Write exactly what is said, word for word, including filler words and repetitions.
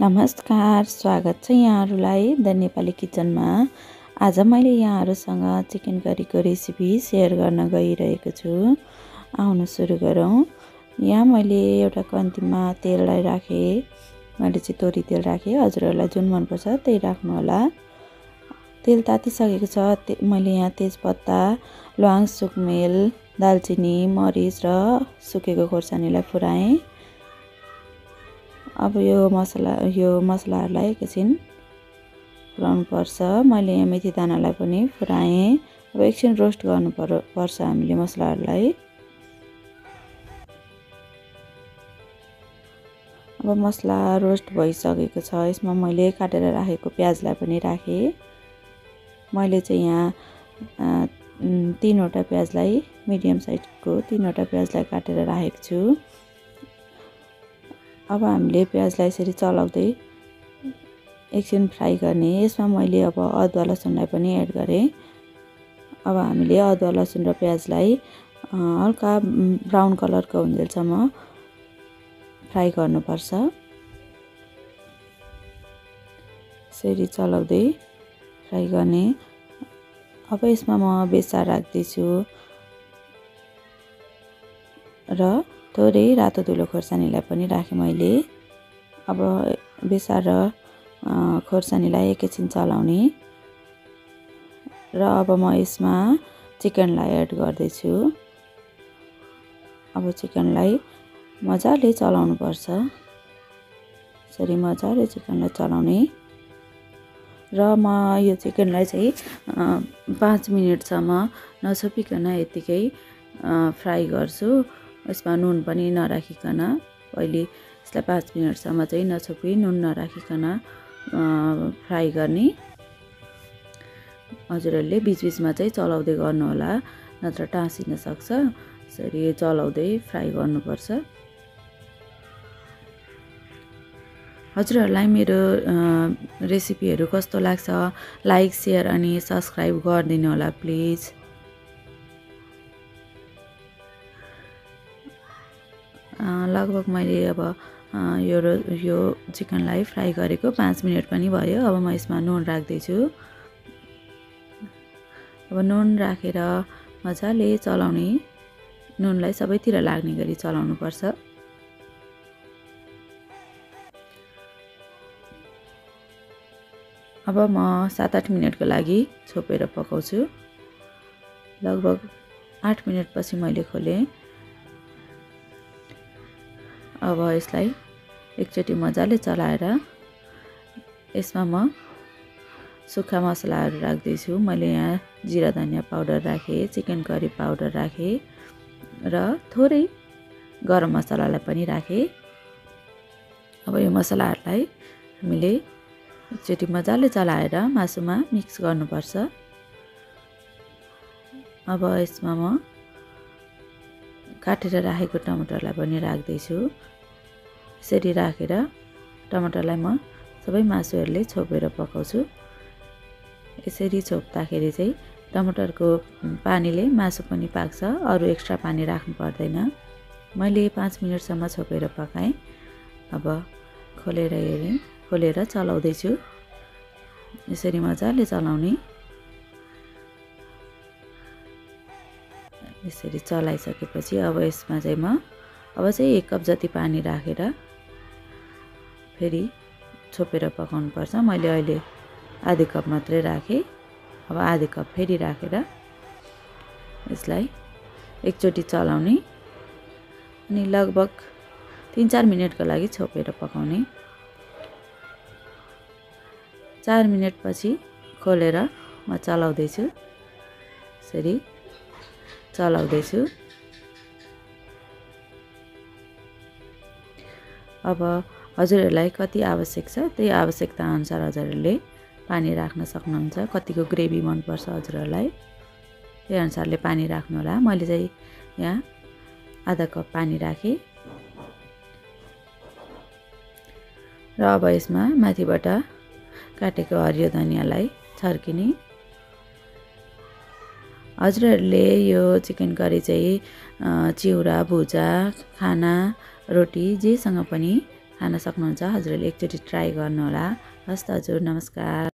नमस्कार, स्वागत छ यहाँहरूलाई द नेपाली किचनमा। आज मैले यहाँहरूसँग चिकन करीको रेसिपी सेयर गर्न गइरहेको छु। आउनु सुरु गरौँ। यहाँ मैले एउटा कन्तीमा तेललाई राखेँ। मैले चाहिँ तोरी तेल राखेँ। हजुरहरूलाई जुन मनपर्छ त्यही राख्नु होला। तेल तातिसकेको छ। मैले यहाँ तेजपत्ता, ल्वाङ, सुकमेल, दालचिनी, मरिच र सुकेको खोर्सानीलाई फुराएँ। अब यो मसला यो मसलाहरूलाई एकछिन फुराउनु पर्छ। मैले यहाँ मेथी दानालाई पनि फुराएँ। अब एकछिन रोस्ट गर्नु पर्यो पर्छ हामीले मसलाहरूलाई। अब मसला रोस्ट भइसकेको छ। यसमा मैले काटेर राखेको प्याजलाई पनि राखेँ। मैले चाहिँ यहाँ तीनवटा प्याजलाई मिडियम साइजको तीनवटा प्याजलाई काटेर राखेको छु। अब हामीले प्याजलाई यसरी चलाउँदै एकछिन फ्राई गर्ने। यसमा मैले अब अदुवा लसुनलाई पनि एड गरेँ। अब हामीले अदुवा लसुन र प्याजलाई हल्का ब्राउन कलरको हुन्जेलसम्म फ्राई गर्नुपर्छ। यसरी चलाउँदै फ्राई गर्ने। अब यसमा म बेसार राख्दैछु र थोरै रातो धुलो खोर्सानीलाई पनि राखेँ मैले। अब बेसार र खोर्सानीलाई एकैछिन चलाउने र अब म यसमा चिकनलाई एड गर्दैछु। अब चिकनलाई मजाले चलाउनु पर्छ। यसरी मजाले चिकनलाई चलाउने र म यो चिकनलाई चाहिँ पाँच मिनटसम्म नछोपिकन यत्तिकै फ्राई गर्छु। यसमा नुन पनि नराखिकन पहिले यसलाई पाँच मिनटसम्म चाहिँ नछोपी नुन नराखिकन फ्राई गर्ने। हजुरहरूले बिचबिचमा चाहिँ चलाउँदै गर्नुहोला, नत्र टाँसिन सक्छ। यसरी चलाउँदै फ्राई गर्नुपर्छ। हजुरहरूलाई मेरो रेसिपीहरू कस्तो लाग्छ लाइक, सेयर अनि सब्सक्राइब गरिदिनु होला प्लिज। लगभग मैले अब यो यो चिकनलाई फ्राई गरेको पाँच मिनट पनि भयो। अब म यसमा नुन राख्दैछु। अब नुन राखेर मजाले चलाउने। नुनलाई सबैतिर लाग्ने गरी चलाउनु पर्छ। अब म सात आठ मिनटको लागि छोपेर पकाउँछु। लगभग आठ मिनटपछि मैले खोलेँ। अब यसलाई एकचोटि मजाले चलाएर यसमा म सुक्खा मसलाहरू राख्दैछु। मैले यहाँ जिरा धनियाँ पाउडर राखेँ, चिकन करी पाउडर राखेँ र थोरै गरम मसलालाई पनि राखेँ। अब यो मसलाहरूलाई हामीले एकचोटि मजाले चलाएर मासुमा मिक्स गर्नुपर्छ। अब यसमा म काटेर राखेको टमाटरलाई पनि राख्दैछु। यसरी राखेर टमाटरलाई म सबै मासुहरूले छोपेर पकाउँछु। यसरी छोप्दाखेरि चाहिँ टमाटरको पानीले मासु पनि पाक्छ, अरू एक्स्ट्रा पानी राख्नु पर्दैन। मैले पाँच मिनटसम्म छोपेर पकाएँ। अब खोलेर हेरेँ, खोलेर चलाउँदैछु। यसरी मजाले चलाउने। यसरी चलाइसकेपछि अब यसमा चाहिँ म अब चाहिँ एक कप जति पानी राखेर फेरि छोपेर पकाउनु पर्छ। मैले अहिले आधी कप मात्रै राखेँ। अब आधी कप फेरि राखेर यसलाई एकचोटि चलाउने अनि लगभग तिन चार मिनटको लागि छोपेर पकाउने। चार मिनटपछि खोलेर म चलाउँदैछु। यसरी चलाउँदैछु। अब हजुरहरूलाई कति आवश्यक छ त्यही आवश्यकता अनुसार हजुरहरूले पानी राख्न सक्नुहुन्छ। कतिको ग्रेभी मनपर्छ हजुरहरूलाई त्यही अनुसारले पानी राख्नु होला। मैले चाहिँ यहाँ आधा कप पानी राखेँ र अब यसमा माथिबाट काटेको हरियो धनियाँलाई छर्किने। हजुरहरूले यो चिकन करी चाहिँ चिउरा, भुजा, खाना, रोटी जेसँग पनि खान सक्नुहुन्छ। हजुरहरूले एकचोटि ट्राई गर्नुहोला। हस् त हजुर, नमस्कार।